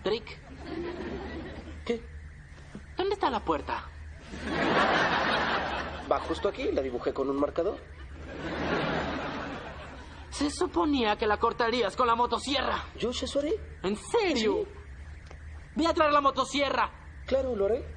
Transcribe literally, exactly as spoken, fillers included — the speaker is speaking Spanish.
Rick, ¿Qué? ¿dónde está la puerta? Va justo aquí, la dibujé con un marcador. Se suponía que la cortarías con la motosierra. ¿Yo eso haré? ¿En serio? Sí. Ve a traer la motosierra. Claro, lo haré.